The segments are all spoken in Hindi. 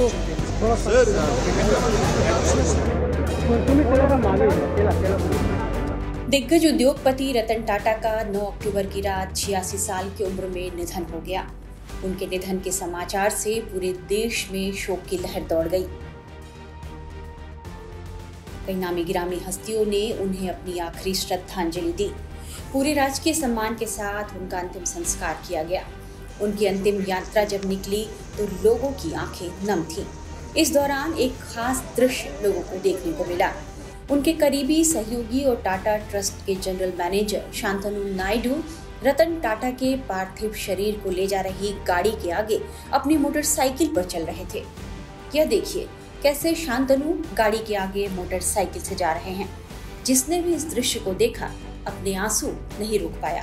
दिग्गज उद्योगपति रतन टाटा का 9 अक्टूबर की रात 86 साल की उम्र में निधन हो गया। उनके निधन के समाचार से पूरे देश में शोक की लहर दौड़ गई। कई नामी गिरामी हस्तियों ने उन्हें अपनी आखिरी श्रद्धांजलि दी। पूरे राजकीय सम्मान के साथ उनका अंतिम संस्कार किया गया। उनकी अंतिम यात्रा जब निकली तो लोगों की आंखें नम थीं। इस दौरान एक खास दृश्य लोगों को देखने को मिला। उनके करीबी सहयोगी और टाटा ट्रस्ट के जनरल मैनेजर शांतनु नायडू रतन टाटा के पार्थिव शरीर को ले जा रही गाड़ी के आगे अपनी मोटरसाइकिल पर चल रहे थे। यह देखिए कैसे शांतनु गाड़ी के आगे मोटरसाइकिल से जा रहे हैं। जिसने भी इस दृश्य को देखा अपने आंसू नहीं रोक पाया।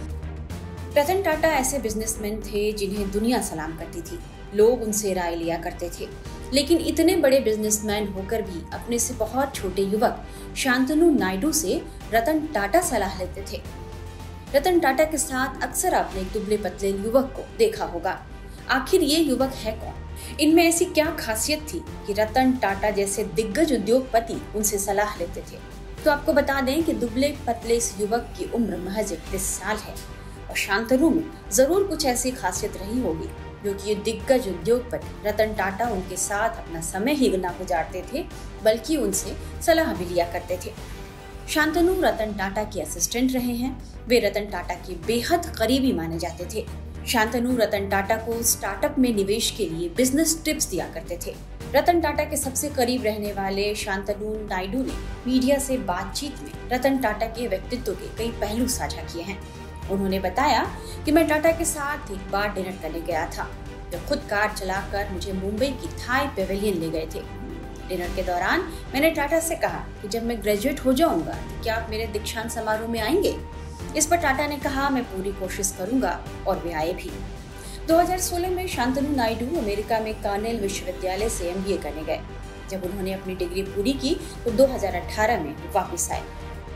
रतन टाटा ऐसे बिजनेसमैन थे जिन्हें दुनिया सलाम करती थी। लोग उनसे राय लिया करते थे, लेकिन इतने बड़े बिजनेसमैन होकर भी अपने से बहुत छोटे युवक शांतनु नायडू से रतन टाटा सलाह लेते थे। रतन टाटा के साथ अक्सर आपने एक दुबले पतले युवक को देखा होगा। आखिर ये युवक है कौन? इनमें ऐसी क्या खासियत थी कि रतन टाटा जैसे दिग्गज उद्योगपति उनसे सलाह लेते थे? तो आपको बता दें कि दुबले पतले इस युवक की उम्र महज 31 साल है और शांतनु में जरूर कुछ ऐसी खासियत रही होगी क्योंकि ये दिग्गज उद्योगपति रतन टाटा उनके साथ अपना समय ही न गुजारते थे बल्कि उनसे सलाह भी लिया करते थे। शांतनु रतन टाटा के असिस्टेंट रहे हैं। वे रतन टाटा के बेहद करीबी माने जाते थे। शांतनु रतन टाटा को स्टार्टअप में निवेश के लिए बिजनेस टिप्स दिया करते थे। रतन टाटा के सबसे करीब रहने वाले शांतनु नायडू ने मीडिया से बातचीत में रतन टाटा के व्यक्तित्व के कई पहलू साझा किए हैं। उन्होंने बताया कि मैं टाटा के साथ एक बार डिनर करने गया था। वे खुद कार चलाकर मुझे मुंबई की थाई पेवेलियन ले गए थे। डिनर के दौरान मैंने टाटा से कहा कि जब मैं ग्रेजुएट हो जाऊंगा तो क्या आप मेरे दीक्षांत समारोह में आएंगे? इस पर टाटा ने कहा मैं पूरी कोशिश करूंगा और वे आए भी। 2016 में शांतनु नायडू अमेरिका में कार्नेल विश्वविद्यालय से MBA करने गए। जब उन्होंने अपनी डिग्री पूरी की तो 2018 में वापस आए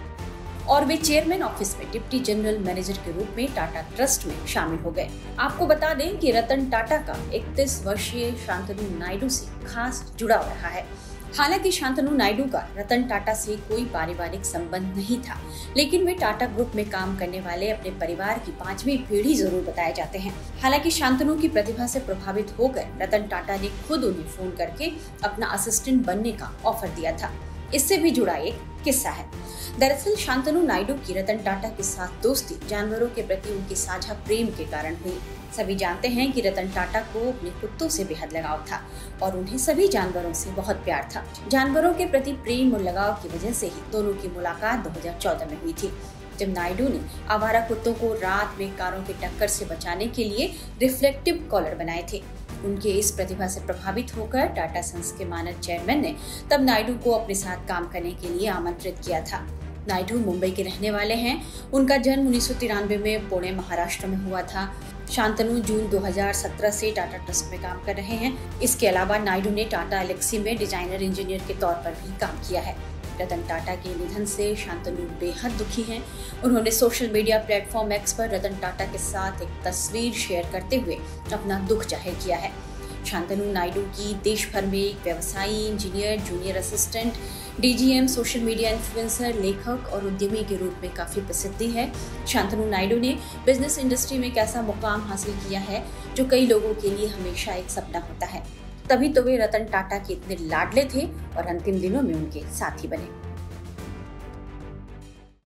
और वे चेयरमैन ऑफिस में डिप्टी जनरल मैनेजर के रूप में टाटा ट्रस्ट में शामिल हो गए। आपको बता दें कि रतन टाटा का 31 वर्षीय शांतनु नायडू से खास जुड़ाव रहा है। हालांकि शांतनु नायडू का रतन टाटा से कोई पारिवारिक संबंध नहीं था, लेकिन वे टाटा ग्रुप में काम करने वाले अपने परिवार की 5वीं पीढ़ी जरूर बताए जाते हैं। हालांकि शांतनु की प्रतिभा से प्रभावित होकर रतन टाटा ने खुद उन्हें फोन करके अपना असिस्टेंट बनने का ऑफर दिया था। इससे भी जुड़ा एक किस्सा है। दरअसल शांतनु नायडू की रतन टाटा के साथ दोस्ती जानवरों के प्रति उनके साझा प्रेम के कारण हुई। सभी जानते हैं कि रतन टाटा को अपने कुत्तों से बेहद लगाव था और उन्हें सभी जानवरों से बहुत प्यार था। जानवरों के प्रति प्रेम और लगाव की वजह से ही दोनों की मुलाकात 2014 में हुई थी, जब नायडू ने आवारा कुत्तों को रात में कारों की टक्कर से बचाने के लिए रिफ्लेक्टिव कॉलर बनाए थे। उनके इस प्रतिभा से प्रभावित होकर टाटा सन्स के मानद चेयरमैन ने तब नायडू को अपने साथ काम करने के लिए आमंत्रित किया था। नायडू मुंबई के रहने वाले हैं। उनका जन्म 1993 में पुणे महाराष्ट्र में हुआ था। शांतनु जून 2017 से टाटा ट्रस्ट में काम कर रहे हैं। इसके अलावा नायडू ने टाटा एलेक्सी में डिजाइनर इंजीनियर के तौर पर भी काम किया है। रतन टाटा के निधन से शांतनु बेहद दुखी हैं। उन्होंने सोशल मीडिया प्लेटफॉर्म X पर रतन टाटा के साथ एक तस्वीर शेयर करते हुए अपना दुख जाहिर किया है। शांतनु नायडू की देश भर में एक व्यवसायी, engineer, junior assistant, DGM, social media influencer, लेखक और उद्यमी के रूप में काफी प्रसिद्धि है। शांतनु नायडू ने बिजनेस इंडस्ट्री में एक ऐसा मुकाम हासिल किया है जो कई लोगों के लिए हमेशा एक सपना होता है। तभी तो वे रतन टाटा के इतने लाडले थे और अंतिम दिनों में उनके साथी बने।